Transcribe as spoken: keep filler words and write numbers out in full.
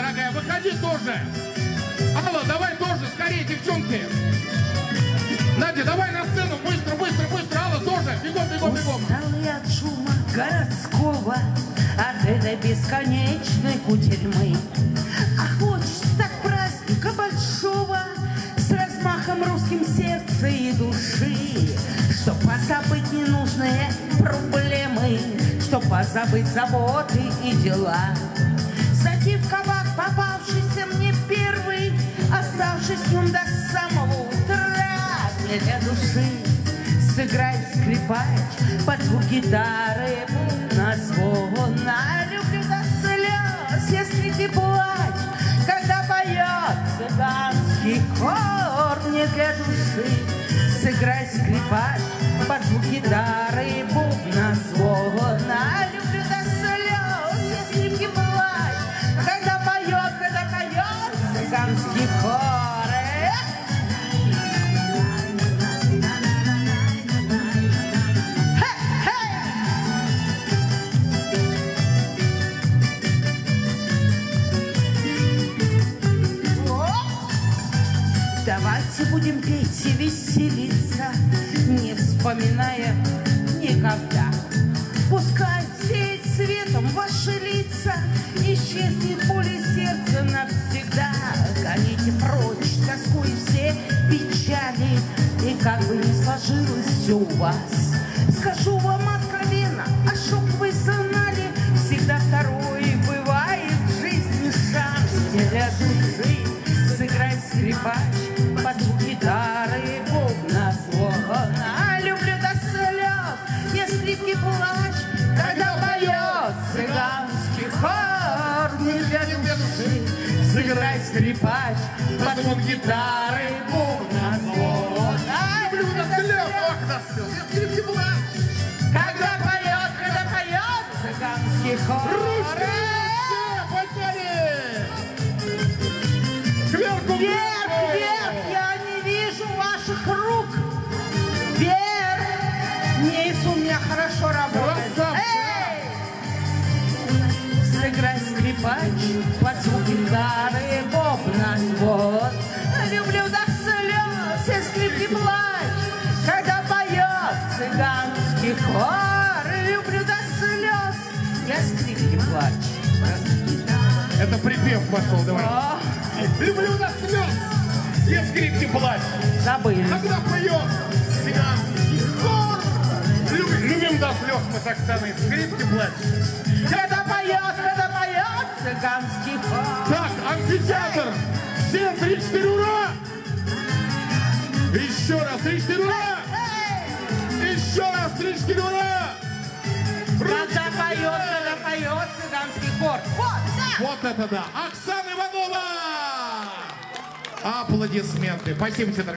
дорогая, выходи тоже. Алла, давай тоже, скорее, девчонки. Надя, давай на сцену, быстро, быстро, быстро. Алла, тоже, бегом, бегом, бегом. Устал я от шума городского, от этой бесконечной кутерьмы. А хочется так праздника большого, с размахом русским сердца и души, чтоб позабыть ненужные проблемы, чтоб позабыть заботы и дела. Зайти в кабак, попавшийся мне первый, оставшись в нем до самого утра, для души сыграй скрипач под звук гитары, на звона. Люблю до слез, если ты плачь, когда поет цыганский хор. Мне для души сыграй скрипач под звук гитары, бубна, звона. Люблю до слез, если ты плачь, когда поет, когда поет цыганский хор. Давайте будем петь и веселиться, не вспоминая никогда. Пускай сеет светом ваши лица, исчезнет боль сердца навсегда. Гоните прочь тоску и все печали, и как бы ни сложилось все у вас, скажу вам откровенно, ошибок вы знали, всегда второй бывает в жизни шанс. Для души сыграй скрипач под звук гитары, бубна, звона. Люблю до слез, если ты плачь, когда поет цыганский хор. Не для души сыграй скрипач под звук гитары, бубна, звона. Люблю до слез, если ты плачь, когда поет, когда поет цыганский хор. Кверху, вверх, вверх, я не вижу ваших рук. Вверх, низ у меня хорошо работает. Эй! Сыграй скрипач под звук гитары, бубна, вот. Люблю до слез, если ты плачь, когда поет цыганский хор. Люблю до слез, я скрипки плачь. это припев пошел, давай. О! Люблю до слез, я скрипки плачь. Забыли. Когда поет цыганский хор. Любим, любим до слез мы с Оксаной скрипки плачь. Когда поет, когда поет цыганский хор. Так, амфитеатр. Всем три-четыре, ура! Еще раз, три-четыре, ура! Еще раз, три-четыре, ура! Когда поет, когда поет цыганский хор. Вот, да! Вот это да! Оксана Иванова! Аплодисменты. Спасибо тебе, дорогая.